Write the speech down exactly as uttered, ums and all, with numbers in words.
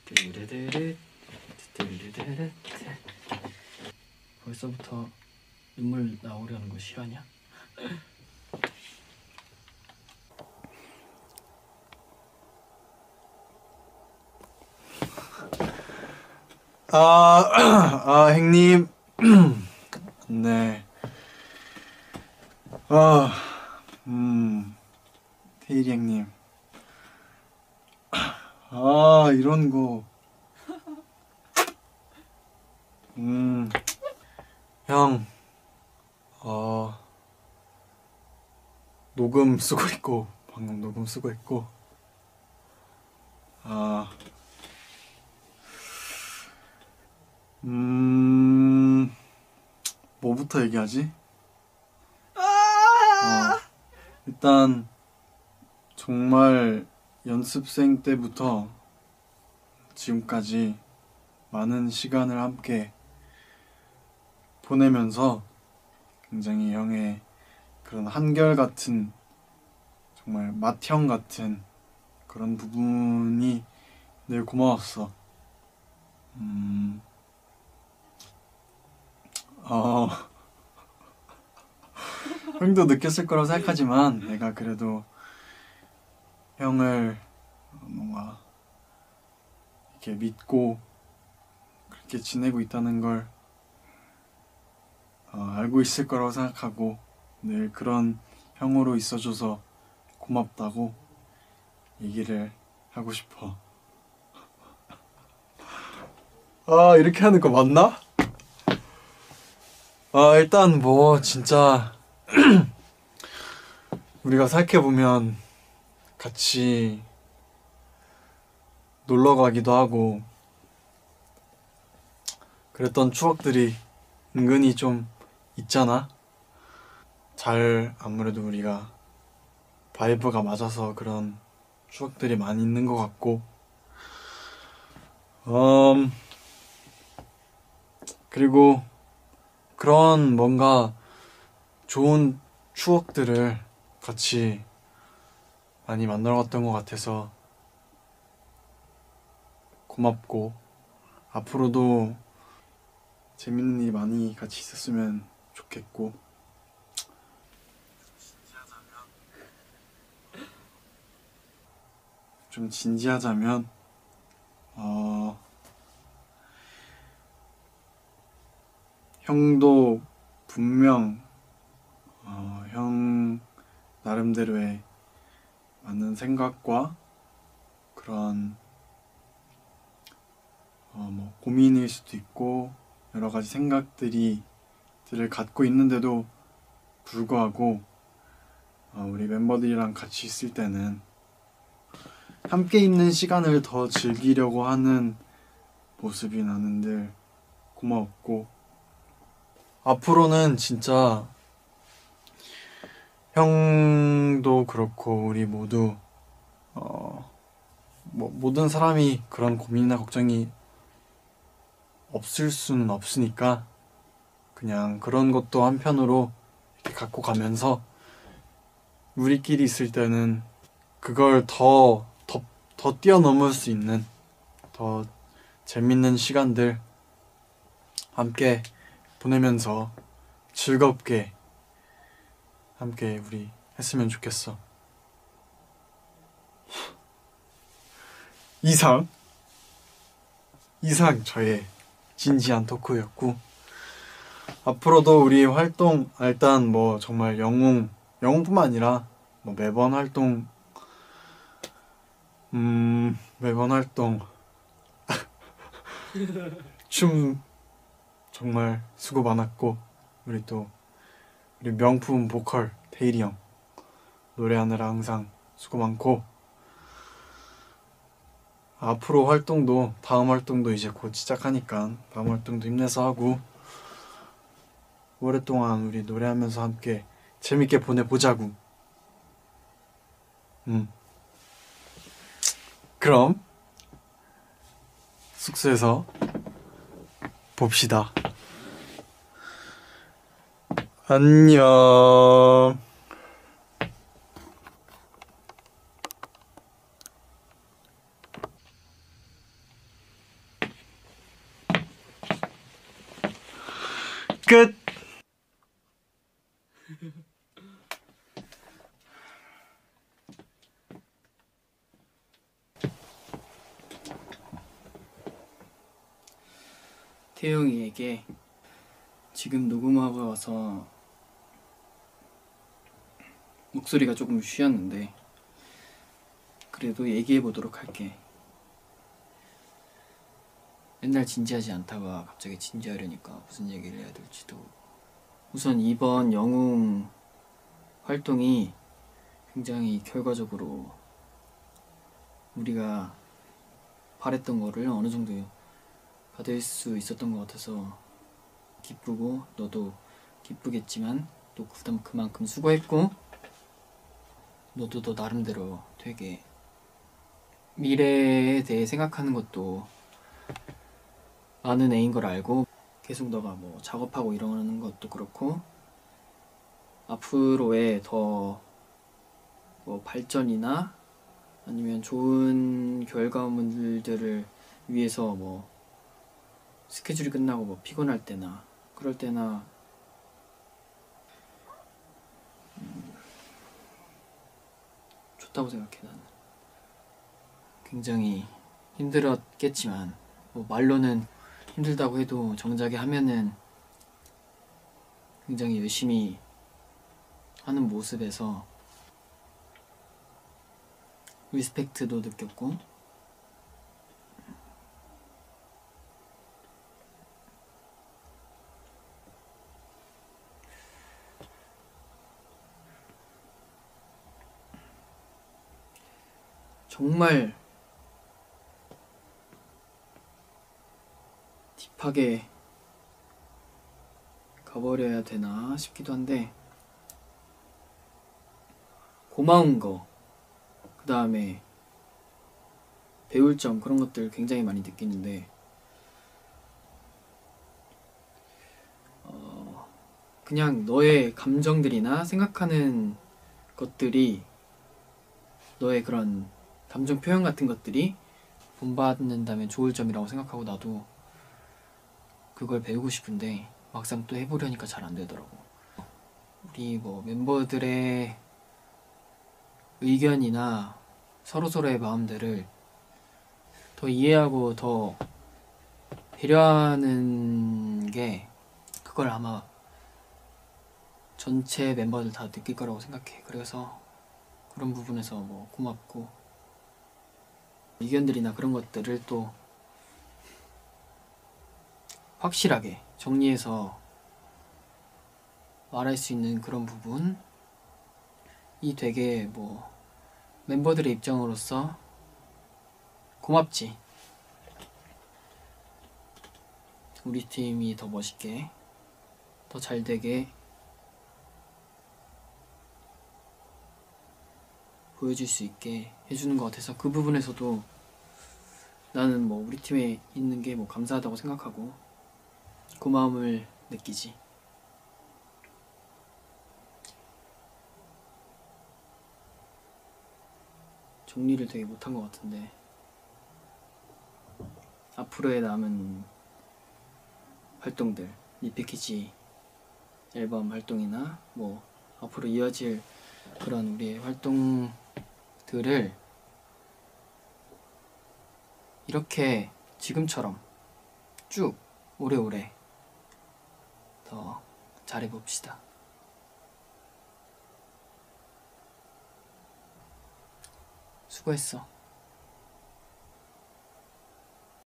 뚜르르르 뚜르르르. 벌써부터 눈물 나오려는 거 싫어하냐? 아, 아, 형님. 네. 아, 음, 태일이 형님. 아, 이런 거. 음, 형, 어, 녹음 쓰고 있고, 방금 녹음 쓰고 있고, 아, 음, 뭐부터 얘기하지? 어, 일단, 정말 연습생 때부터 지금까지 많은 시간을 함께 보내면서 굉장히 형의 그런 한결같은, 정말 맏형 같은 그런 부분이 늘 고마웠어. 음, 어, 형도 느꼈을 거라고 생각하지만 내가 그래도 형을 뭔가 이렇게 믿고 그렇게 지내고 있다는 걸 어, 알고 있을 거라고 생각하고 늘 그런 형으로 있어줘서 고맙다고 얘기를 하고 싶어. 아, 이렇게 하는 거 맞나? 아, 일단 뭐 진짜 우리가 생각해보면 같이 놀러 가기도 하고 그랬던 추억들이 은근히 좀 있잖아. 잘 아무래도 우리가 바이브가 맞아서 그런 추억들이 많이 있는 것 같고 음 그리고 그런 뭔가 좋은 추억들을 같이 많이 만들어갔던 것 같아서 고맙고 앞으로도 재밌는 일이 많이 같이 있었으면 좋겠고 좀 진지하자면 어, 형도 분명 어, 형 나름대로의 많은 생각과 그런 어, 뭐 고민일 수도 있고 여러 가지 생각들이 들을 갖고 있는데도 불구하고 어, 우리 멤버들이랑 같이 있을 때는 함께 있는 시간을 더 즐기려고 하는 모습이 나는 늘 고마웠고 앞으로는 진짜 형도 그렇고 우리 모두 어, 뭐 모든 사람이 그런 고민이나 걱정이 없을 수는 없으니까 그냥 그런 것도 한편으로 이렇게 갖고 가면서 우리끼리 있을 때는 그걸 더, 더, 더 뛰어넘을 수 있는 더 재밌는 시간들 함께 보내면서 즐겁게 함께 우리 했으면 좋겠어. 이상 이상 저의 진지한 토크였고 앞으로도 우리 활동 일단 뭐 정말 영웅 영웅뿐만 아니라 뭐 매번 활동 음 매번 활동 춤 정말 수고 많았고 우리 또 우리 명품 보컬 태일이 형 노래하느라 항상 수고 많고 앞으로 활동도 다음 활동도 이제 곧 시작하니까 다음 활동도 힘내서 하고 오랫동안 우리 노래하면서 함께 재밌게 보내보자구. 음. 그럼 숙소에서 봅시다. 안녕. 끝! 태용이에게 지금 녹음하고 와서 목소리가 조금 쉬었는데 그래도 얘기해 보도록 할게. 맨날 진지하지 않다가 갑자기 진지하려니까 무슨 얘기를 해야 될지도. 우선 이번 영웅 활동이 굉장히 결과적으로 우리가 바랬던 거를 어느 정도 받을 수 있었던 것 같아서 기쁘고, 너도 기쁘겠지만 또 그다음 그만큼 수고했고, 너도 너 나름대로 되게 미래에 대해 생각하는 것도 많은 애인 걸 알고, 계속 너가 뭐 작업하고 이러는 것도 그렇고 앞으로의 더 뭐 발전이나 아니면 좋은 결과물들을 위해서 뭐 스케줄이 끝나고 뭐 피곤할 때나 그럴 때나 음, 좋다고 생각해. 나는 굉장히 힘들었겠지만 뭐 말로는 힘들다고 해도 정작에 하면은 굉장히 열심히 하는 모습에서 리스펙트도 느꼈고, 정말 딥하게 가버려야 되나 싶기도 한데, 고마운 거, 그 다음에 배울 점, 그런 것들 굉장히 많이 느끼는데 어, 그냥 너의 감정들이나 생각하는 것들이, 너의 그런 감정 표현 같은 것들이 본받는다면 좋을 점이라고 생각하고 나도 그걸 배우고 싶은데 막상 또 해보려니까 잘 안 되더라고. 우리 뭐 멤버들의 의견이나 서로서로의 마음들을 더 이해하고 더 배려하는 게, 그걸 아마 전체 멤버들 다 느낄 거라고 생각해. 그래서 그런 부분에서 뭐 고맙고, 의견들이나 그런 것들을 또 확실하게 정리해서 말할 수 있는 그런 부분이 되게 뭐 멤버들의 입장으로서 고맙지. 우리 팀이 더 멋있게, 더 잘되게 보여줄 수 있게 해주는 것 같아서 그 부분에서도 나는 뭐 우리 팀에 있는 게 뭐 감사하다고 생각하고 고마움을 느끼지. 정리를 되게 못한 것 같은데, 앞으로의 남은 활동들, 리패키지 앨범 활동이나 뭐 앞으로 이어질 그런 우리의 활동들을 이렇게 지금처럼 쭉 오래오래 더 잘해봅시다. 수고했어.